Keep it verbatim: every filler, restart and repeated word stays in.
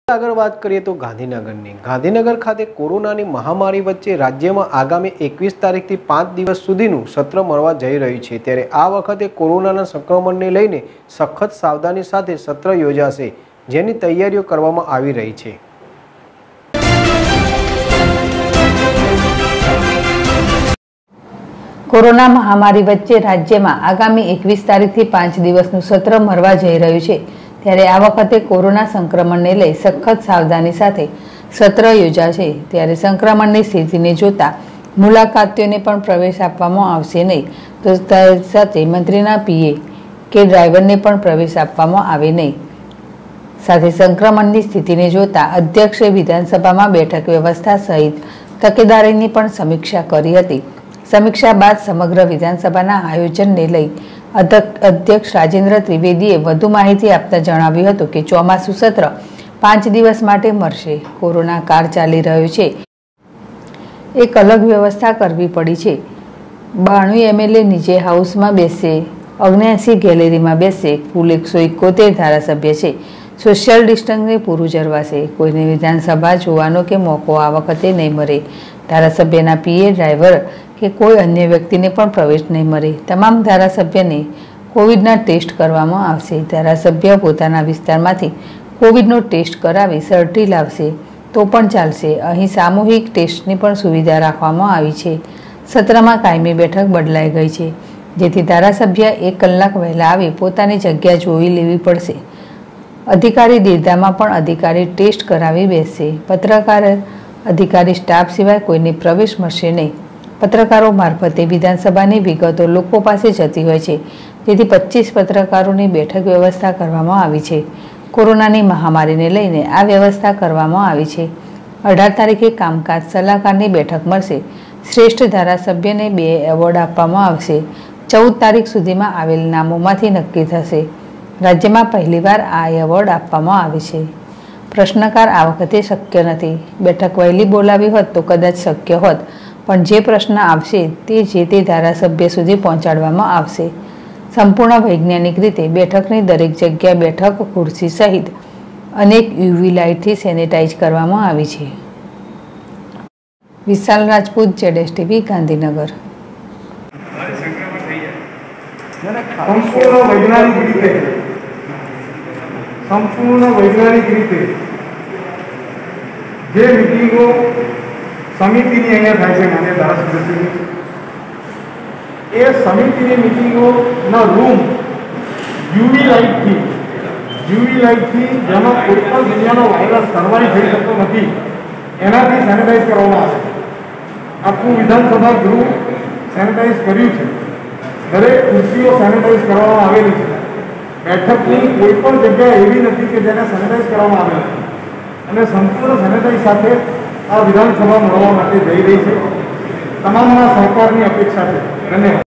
આગળ વાત કરીએ તો ગાંધીનગરની ગાંધીનગર ખાતે કોરોનાની મહામારી વચ્ચે રાજ્યમાં આગામી એકવીસ તારીખથી પાંચ દિવસ સુધીનું સત્ર મળવા જઈ રહ્યું છે। ત્યારે આ વખતે કોરોનાના સંક્રમણને લઈને સખત સાવધાની સાથે સત્ર યોજાશે, જેની તૈયારીઓ કરવામાં આવી રહી છે। कोरोना महामारी वच्चे राज्य में आगामी एकवीस तारीख थी पांच दिवसનું सत्र મળવા જઈ રહ્યું છે। ત્યારે આ વખતે કોરોના સંક્રમણને લઈ સખત સાવધાની સાથે સત્ર યોજાશે। ત્યારે સંક્રમણની સ્થિતિને જોતા મુલાકાતીઓને પણ પ્રવેશ આપવામાં આવશે નહીં, તો સાથે મંત્રીના પીએ કે ડ્રાઈવરને પણ પ્રવેશ આપવામાં આવે નહીં। સાથે સંક્રમણની સ્થિતિને જોતા અધ્યક્ષે વિધાનસભામાં બેઠક વ્યવસ્થા સહિત તકેદારીની પણ સમીક્ષા કરી હતી। समीक्षा बाद समग्र विधानसभा आयोजन ने लई अध्यक्ष राजेन्द्र त्रिवेदीए વધુ माहिती आपता जणाव्युं हतुं के ચોમાસુ सत्र पांच दिवस माटे मळशे। कोरोना काळ चाली रह्यो छे, एक अलग व्यवस्था करवी पड़ी छे। बाणु एमएलए निजे हाउस में बेसे, अग्न्यासी गैलरी में बेसे, कुल एक सौ इकोतेर धारासभ्य छे। सोशियल डिस्टन्स ने पूरु जरवाशे। कोईने विधानसभा जोवानो के मोको आ वखते नहीं मळे। धारासभ्यना पीए ड्राइवर के कोई अन्य व्यक्ति ने पण प्रवेश नहीं मळे। तमाम धारासभ्य ने कोविडना टेस्ट करवामां आवशे। धारासभ्य पोताना विस्तारमांथी कोविडनो टेस्ट करावी सर्टी लावशे तो पण चालशे। અહીં सामूहिक टेस्टनी पण सुविधा राखवामां આવી છે। સત્રમાં કાયમી બેઠક બદલાઈ ગઈ છે, જેથી ધારાસભ્ય એક કલાક વહેલા આવી પોતાની જગ્યા જોઈ લેવી પડશે। અધિકારી દીર્ધામાં પણ અધિકારી ટેસ્ટ કરાવી બેસશે। પત્રકાર अधिकारी स्टाफ सिवाय कोईने प्रवेश मळशे नहीं। पत्रकारों मार्फते विधानसभानी विगतो लोको पासे जती होय छे, जेथी पच्चीस पत्रकारोनी बैठक व्यवस्था करवामां आवी छे। कोरोनानी महामारीने लईने आ व्यवस्था करवामां आवी छे। अठार तारीखे कामकाज सलाहकारनी बैठक मळशे। श्रेष्ठ धारासभ्यने बे एवोर्ड आपवामां आवशे। चौदह तारीख सुधीमां आवेल नामोमांथी नक्की थशे। राज्यमां पहेलीवार आ एवोर्ड आपवामां आवे छे। प्रश्नकार आ वखते शक्य नहीं। बैठक वहेली बोलावी होत तो कदाच शक्य होत, पण जे प्रश्न आवशे ते जे ते धारासभ्य सुधी पहोंचाडवामां आवशे। संपूर्ण वैज्ञानिक रीते बैठकनी दरेक जग्या बैठक खुर्सी सहित अनेक यूवी लाइटथी सेनिटाइज करवामां आवी छे। विशाल राजपूत, जेडेस टीवी, गांधीनगर। संपूर्ण वैज्ञानिक रीते जे मीटिंगों समिति अँ थाय मान्य धारासभ्य ए समिति मीटिंगों रूम यूवी लाइट थी यूवी लाइट थी जेमा कोईपण दुनियानो वायरस सर्वाइव थई शकतो नथी, एनाथी सेनिटाइज करवामां आवशे। आखुं विधानसभा गृह सेनिटाइज कर्युं छे। दरेक खुर्सीओ सेनिटाइज करवामां आवेली छे। बैठकनी कोईपण जग्या एवी नथी के जेने सेनिटाइज करवामां आवे नथी अने संपूर्ण सेनिटाइज साथे आ विधानसभा મળવા માટે જઈ રહી છે। તમામના સહકારની અપેક્ષા છે। ધન્યવાદ।